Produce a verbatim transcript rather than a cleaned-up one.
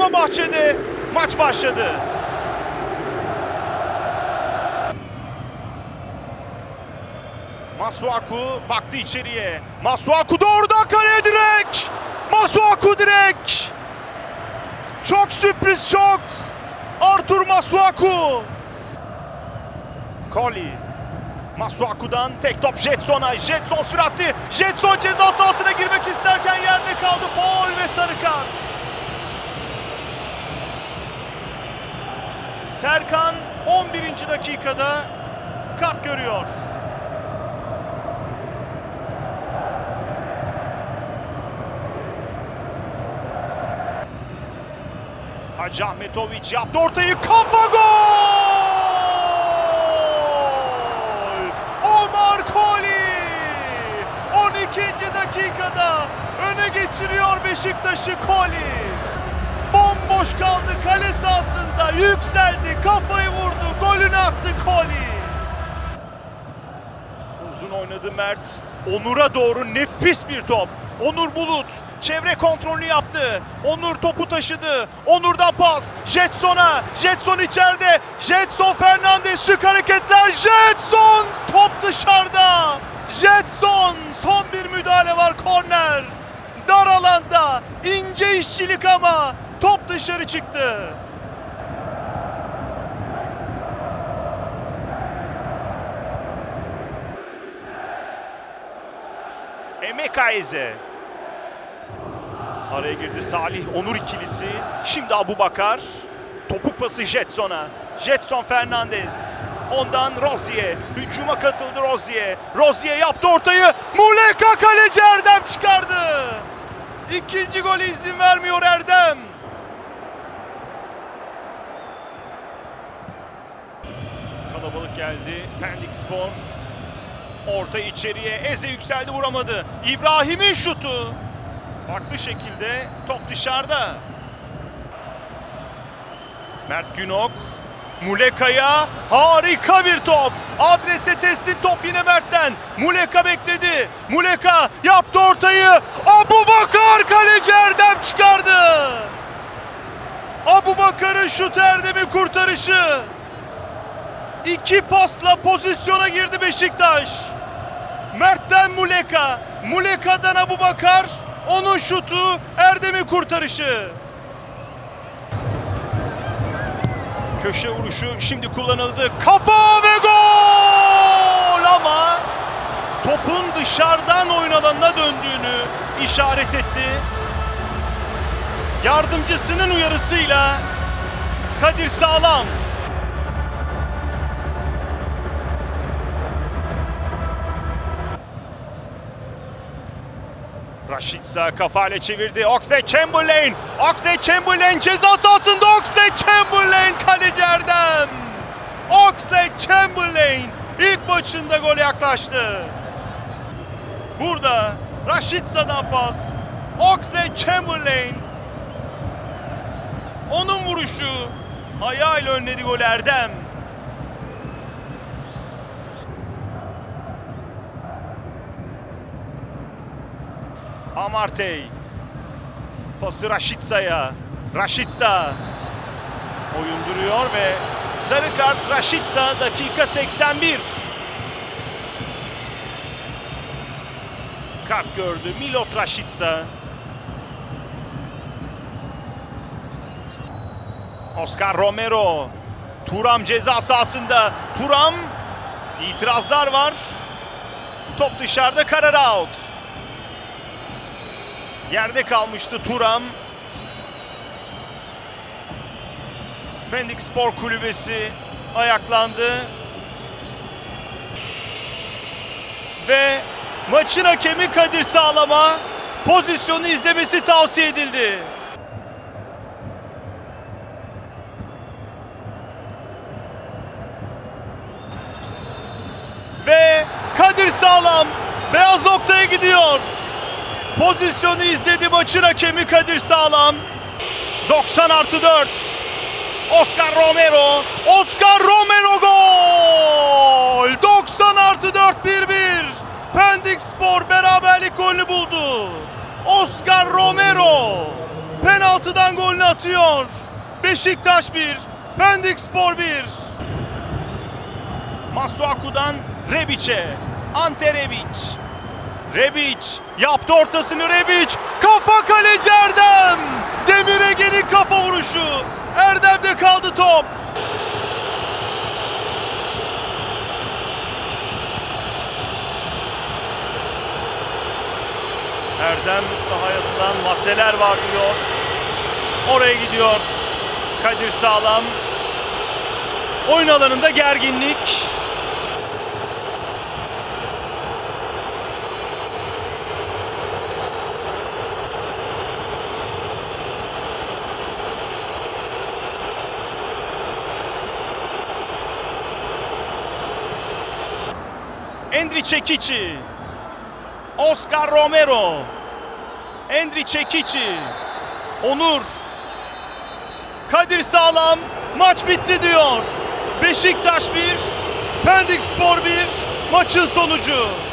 Dolmabahçe'de maç başladı. Masuaku baktı içeriye. Masuaku doğrudan kaleye direkt. Masuaku direkt. Çok sürpriz, çok. Artur Masuaku. Colli. Masuaku'dan tek top Jetson'a. Jetson süratli. Jetson ceza sahasına girmek isterken yerde kaldı. Faul ve sarı kart. Serkan on birinci dakikada kart görüyor. Hacı Ahmetoviç yaptı ortayı, kafa gol! Omar Colli on ikinci dakikada öne geçiriyor Beşiktaş'ı Colli. Bomboş kaldı kale sahasında, yükseldi, kafayı vurdu, golünü attı Colli. Uzun oynadı Mert, Onur'a doğru nefis bir top. Onur Bulut çevre kontrolünü yaptı. Onur topu taşıdı. Onur'dan pas. Jetson'a. Jetson içeride. Jetson Fernandes, şık hareketler. Jetson top dışarıda. Jetson son bir müdahale var, korner. Dar alanda ince işçilik ama top dışarı çıktı. Emekaeze. Araya girdi Salih, Onur ikilisi. Şimdi Abubakar. Topuk pası Jetson'a. Jetson Fernandes. Ondan Rozier. Hücuma katıldı Rozier. Rozier yaptı ortayı. Muleka, kaleci Erdem çıkardı. İkinci golü izin vermiyor Erdem. Kalabalık geldi. Pendikspor. Orta içeriye. Eze yükseldi, vuramadı. İbrahim'in şutu. Farklı şekilde top dışarıda. Mert Günok. Muleka'ya harika bir top. Adrese teslim top yine Mert'ten. Muleka bekledi. Muleka yaptı ortayı. Abubakar, kaleci Erdem çıkardı. Abubakar'ın şutu, Erdem'in kurtarışı. İki pasla pozisyona girdi Beşiktaş. Mert'ten Muleka. Muleka'dan Abubakar. Onun şutu, Erdem'in kurtarışı. Köşe vuruşu şimdi kullanıldı. Kafa ve gol! Ama topun dışarıdan oyun alanına döndüğünü işaret etti. Yardımcısının uyarısıyla Kadir Sağlam. Rashica kafayla çevirdi. Oxlade-Chamberlain. Oxlade-Chamberlain ceza sahasında. Oxlade-Chamberlain, kaleci Erdem. Oxlade-Chamberlain ilk maçında gole yaklaştı. Burada Rashica'dan pas. Oxlade-Chamberlain. Onun vuruşu. Ayağıyla önledi golü Erdem. Amartey. Pası Rashica'ya. Rashica oyun duruyor ve sarı kart Rashica, dakika seksen bir. Kart gördü Milot Rashica. Oscar Romero. Thuram ceza sahasında. Thuram, itirazlar var. Top dışarıda, karar out. Yerde kalmıştı Thuram. Pendikspor kulübesi ayaklandı. Ve maçın hakemi Kadir Sağlam'a pozisyonu izlemesi tavsiye edildi. Ve Kadir Sağlam beyaz noktaya gidiyor. Pozisyonu izledi maçın hakemi Kadir Sağlam. doksan artı dört. Oscar Romero. Oscar Romero gol! doksan artı dört, bir bir. Pendikspor beraberlik golünü buldu. Oscar Romero. penaltıdan golünü atıyor. Beşiktaş bir, Pendikspor bir. Masuaku'dan Rebic'e. Ante Rebic. Rebic yaptı ortasını, Rebic. Kafa, kaleci Erdem. Demir Ege'nin kafa vuruşu. Erdem'de kaldı top. Erdem sahaya atılan maddeler var diyor. Oraya gidiyor Kadir Sağlam. Oyun alanında gerginlik. Endri Çekici. Oscar Romero. Endri Çekici. Onur. Kadir Sağlam. Maç bitti diyor. Beşiktaş bir, Pendikspor bir. Maçın sonucu.